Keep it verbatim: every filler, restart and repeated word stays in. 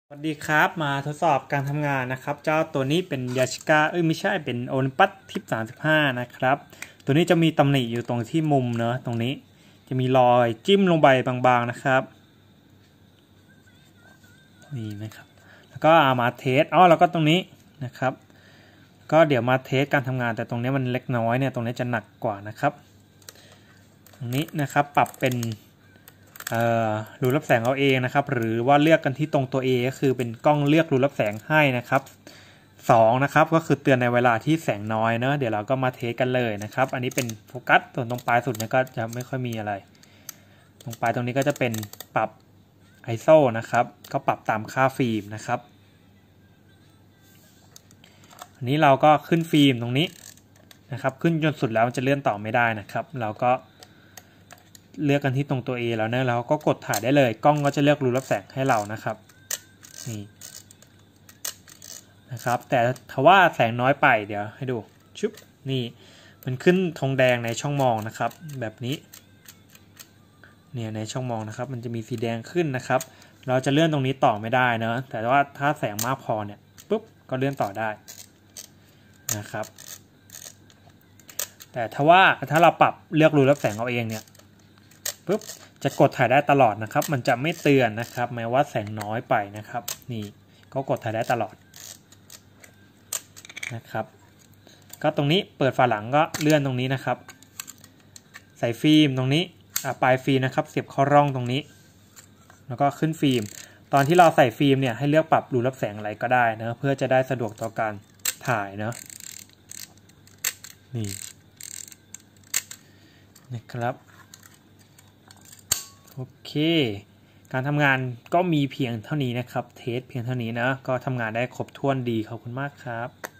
สวัสดีครับมาทดสอบการทำงานนะครับเจ้าตัวนี้เป็นยาชิก้าเอ้ยไม่ใช่เป็นโอลิมปัสทิปสามสิบห้านะครับตัวนี้จะมีตำหนิอยู่ตรงที่มุมเนอะตรงนี้จะมีรอยจิ้มลงไปบางๆนะครับนี่นะครับแล้วก็เอามาเทสอ๋อแล้วก็ตรงนี้นะครับก็เดี๋ยวมาเทสการทำงานแต่ตรงนี้มันเล็กน้อยเนี่ยตรงนี้จะหนักกว่านะครับตรงนี้นะครับปรับเป็นรูรับแสงเอาเองนะครับหรือว่าเลือกกันที่ตรงตัว A ก็คือเป็นกล้องเลือกรูรับแสงให้นะครับสองนะครับก็คือเตือนในเวลาที่แสงน้อยเนอะเดี๋ยวเราก็มาเทสกันเลยนะครับอันนี้เป็นโฟกัสส่วนตรงปลายสุดเนี่ยก็จะไม่ค่อยมีอะไรตรงปลายตรงนี้ก็จะเป็นปรับ ไอ เอส โอ นะครับก็ปรับตามค่าฟิล์มนะครับอันนี้เราก็ขึ้นฟิล์มตรงนี้นะครับขึ้นจนสุดแล้วมันจะเลื่อนต่อไม่ได้นะครับเราก็เลือกกันที่ตรงตัว A แล้วเนี่ยเราก็กดถ่ายได้เลยกล้องก็จะเลือกรูรับแสงให้เรานะครับนี่นะครับแต่ถ้าว่าแสงน้อยไปเดี๋ยวให้ดูชุบนี่มันขึ้นธงแดงในช่องมองนะครับแบบนี้เนี่ยในช่องมองนะครับมันจะมีสีแดงขึ้นนะครับเราจะเลื่อนตรงนี้ต่อไม่ได้นะแต่ว่าถ้าแสงมากพอเนี่ยปุ๊บก็เลื่อนต่อได้นะครับแต่ถ้าว่าถ้าเราปรับเลือกรูรับแสงเอาเองเนี่ยปุ๊บจะกดถ่ายได้ตลอดนะครับมันจะไม่เตือนนะครับแม้ว่าแสงน้อยไปนะครับนี่ก็กดถ่ายได้ตลอดนะครับก็ตรงนี้เปิดฝาหลังก็เลื่อนตรงนี้นะครับใส่ฟิล์มตรงนี้ปลายฟิล์มนะครับเสียบเข้าร่องตรงนี้แล้วก็ขึ้นฟิล์มตอนที่เราใส่ฟิล์มเนี่ยให้เลือกปรับรูรับแสงอะไรก็ได้นะเพื่อจะได้สะดวกต่อการถ่ายเนาะนี่นะครับโอเคการทำงานก็มีเพียงเท่านี้นะครับเทสเพียงเท่านี้นะก็ทำงานได้ครบถ้วนดีขอบคุณมากครับ